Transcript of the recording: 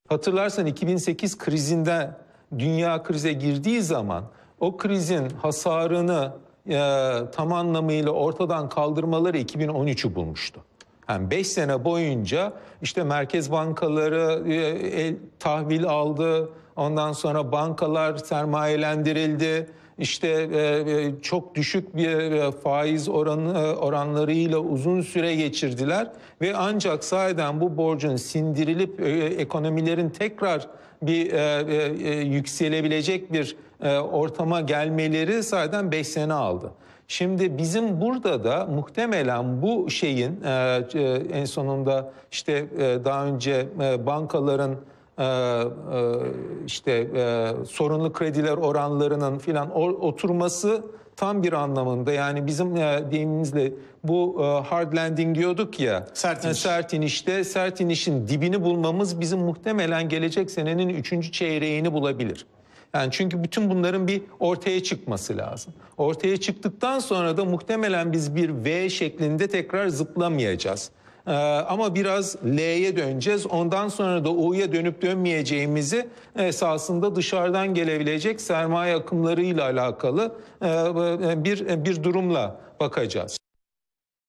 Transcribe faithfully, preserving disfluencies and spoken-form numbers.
Hatırlarsan iki bin sekiz krizinde dünya krize girdiği zaman o krizin hasarını e, tam anlamıyla ortadan kaldırmaları iki bin on üçü bulmuştu. Yani beş sene boyunca işte merkez bankaları e, el, tahvil aldı, ondan sonra bankalar sermayelendirildi. İşte e, çok düşük bir e, faiz oranı oranlarıyla uzun süre geçirdiler ve ancak sahiden bu borcun sindirilip e, ekonomilerin tekrar bir e, e, yükselebilecek bir e, ortama gelmeleri sahiden beş sene aldı. Şimdi bizim burada da muhtemelen bu şeyin e, e, en sonunda işte e, daha önce e, bankaların e, e, işte e, sorunlu krediler oranlarının filan oturması tam bir anlamında, yani bizim e, deyimimizle bu e, hard landing diyorduk ya, sert iniş. sert inişte sert inişin dibini bulmamız bizim muhtemelen gelecek senenin üçüncü çeyreğini bulabilir. Yani çünkü bütün bunların bir ortaya çıkması lazım. Ortaya çıktıktan sonra da muhtemelen biz bir V şeklinde tekrar zıplamayacağız. Ee, ama biraz L'ye döneceğiz. Ondan sonra da U'ya dönüp dönmeyeceğimizi esasında dışarıdan gelebilecek sermaye akımlarıyla alakalı e, bir bir durumla bakacağız.